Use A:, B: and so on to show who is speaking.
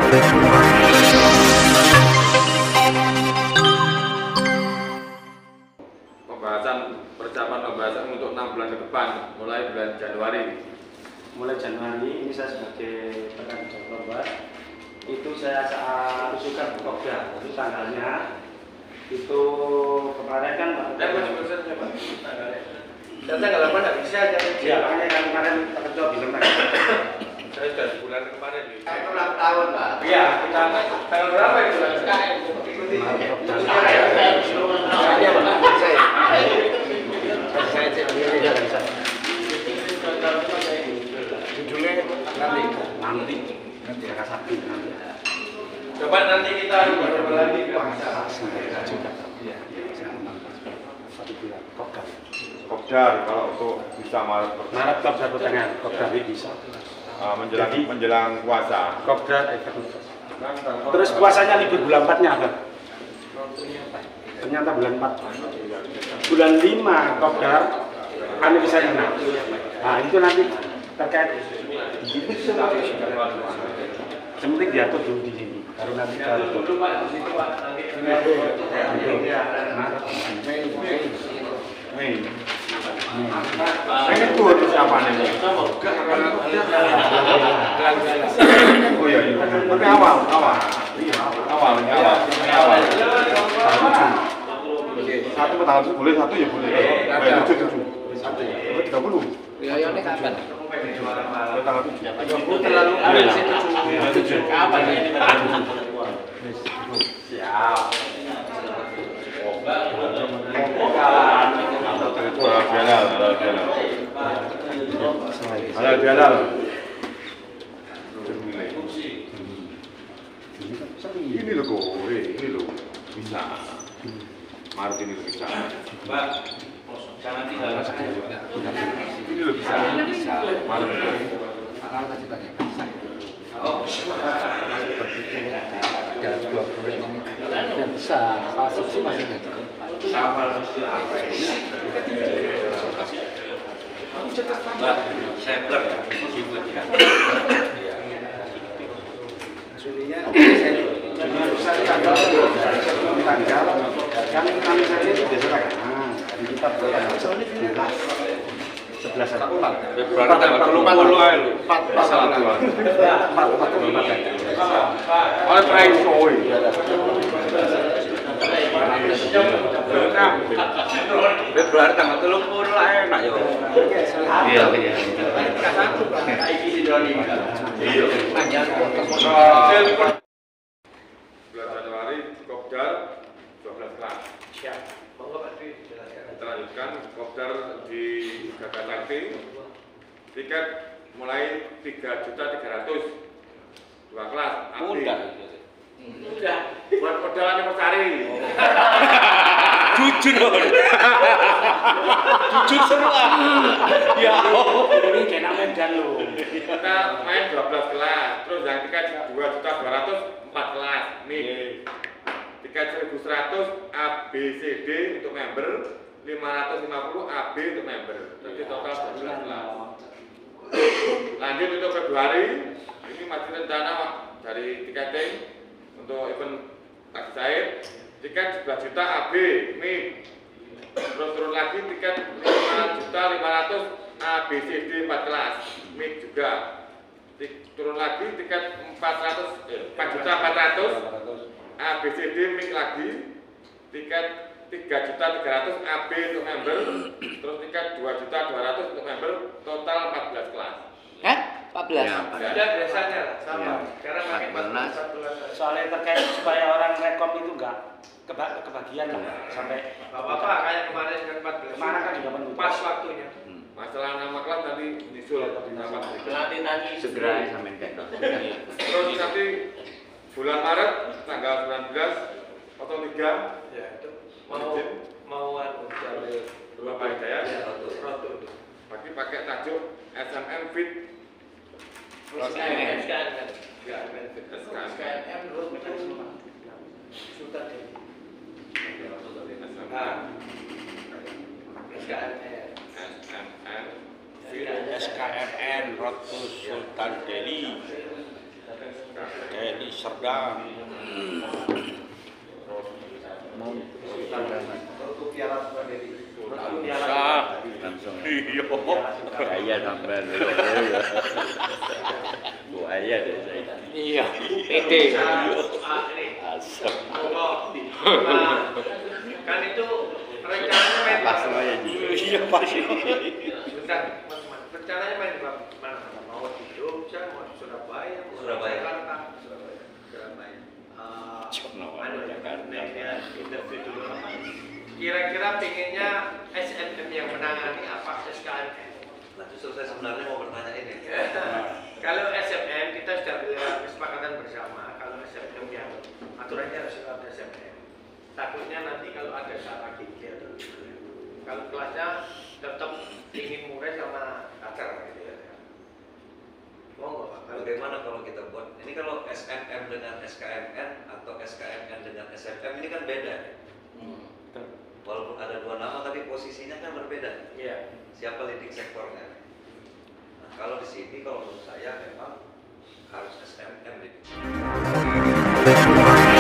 A: Persiapan pembahasan untuk 6 bulan ke depan, mulai bulan Januari.
B: Mulai Januari ini saya sebagai rekan Jawa itu saya usulkan Pokda, itu tanggalnya itu kemarin kan
A: tanggal 8 nggak bisa
B: ya, makanya kan kemarin Pak Ketua bilang
A: saya sudah sebulan kemarin
C: itu ulang tahun Pak.
B: iya, kita
A: tanggal berapa itu?
B: nanti akan Sabtu nanti.
A: Coba nanti kita coba lagi
B: juga. Iya, satu bulan
D: Kopdar kalau untuk bisa Maret
B: Kopdar pertengahan, Kopdar bisa.
D: Menjelang puasa.
B: Kopdar terus puasanya libur bulan 4-nya apa? Ternyata bulan 4. Bulan 5 Kopdar aniversary. Nah, itu nanti terkait yang penting diatur dulu di sini. Baru nanti
A: dulu Pak, di situ Pak.
D: Ini tuh siapa nih? Oh iya, tapi awal. Satu tanggal 7 boleh, satu ya boleh. 7. 30.
C: Ya, ini kapan?
D: Tanggal 7.
C: Terlalu
A: Kapan ini?
D: Siap. Halal bihalal. Ini loh kok, ini loh bisa. Maret ini bisa.
A: Mbak, jangan tinggal.
D: Ini loh bisa. Maret ini.
C: Dalam 2 bulan ini yang besar, asumsi masih ada.
A: Mbak, saya blok ya.
B: kami saja itu biasa jadi kita bertanggal 11
A: Februari tanggal 30 aja lu. 4 masalah tuan.
D: Oleh prank show.
A: Februari tanggal 30 lah enak ya.
C: Iya.
D: Bulan Januari Kopdar 12 kelas.
A: Siap. Monggo Pak Dwi.
D: Kita lanjutkan Kopdar di Gagasakti. Tiket mulai 3.300.000. 2 kelas.
A: Udah.
D: Buat modal anniversary.
A: Jujur loh. Jujur semua. Ya.
B: ini kena medan loh.
D: Kita main 12 kelas. Terus yang tiket 2.200.000 4 kelas. Nih. Tiket 1.100 A, B, C, D untuk member. 550 A, B untuk member. Jadi total 12 kelas. Lanjut untuk Februari. Ini masih rencana dari tiketing untuk event Taksi Said. Tiket 11 juta AB, MIP. Terus turun lagi tiket 5.500.000 A, B, C, D 4 kelas, MIP juga. Turun lagi tiket 4.400.000 A, B, C, D, MIP lagi. Tiket 3.300.000 AB untuk member. Terus tiket 2.200.000 untuk member. Total 14 kelas.
C: 14.
A: Sudah biasanya sama. Sekarang makin
C: 14.
B: Soalnya terkait supaya orang rekom itu enggak kebagian lah sampai
A: Bapak kayak kemarin kan 14.
B: kemana kan juga penuh.
A: Pas waktunya.
D: Masalah nama kelas nanti nyusul
A: Nanti
C: Segera sampai kendor.
D: Terus nanti bulan Maret tanggal 19 atau 3
A: ya itu mau jalur
D: Bapak Hidayat
A: roto.
D: pagi pakai tajuk SMM Fit.
A: SKM
D: SKM.
E: SKMN Rotus Sultan Delhi Serdang.
B: Untuk piala seperti ini.
E: Bisa. Langsung. Iya. Buaya sampean. Buaya deh saya.
C: Iya, pede.
E: Asap.
D: Kan itu rencananya main
E: Pas semuanya juga. Iya pas.
D: Bentar, teman-teman. Rencananya main di mana? Mau di Jogja, mau di Surabaya, mau di Jakarta. Interview dulu. Kira-kira pengennya SNM yang menangani apa SKMN?
F: Nah, justru saya sebenarnya mau bertanya ini.
D: Kalau SMM kita sudah punya kesepakatan bersama. Kalau SMM yang aturannya harus lewat SMM. Takutnya nanti kalau ada salah gigi atau kalau kelasnya tetap ingin murid sama akar gitu ya. Monggo Pak.
F: Bagaimana kalau kita buat ini, kalau SNM dengan SKMN atau SKMN dengan SMM ini kan beda. Walaupun ada dua nama tapi posisinya kan berbeda.
D: Iya.
F: Siapa leading sektornya? Nah, kalau di sini kalau menurut saya memang harus SMM leading.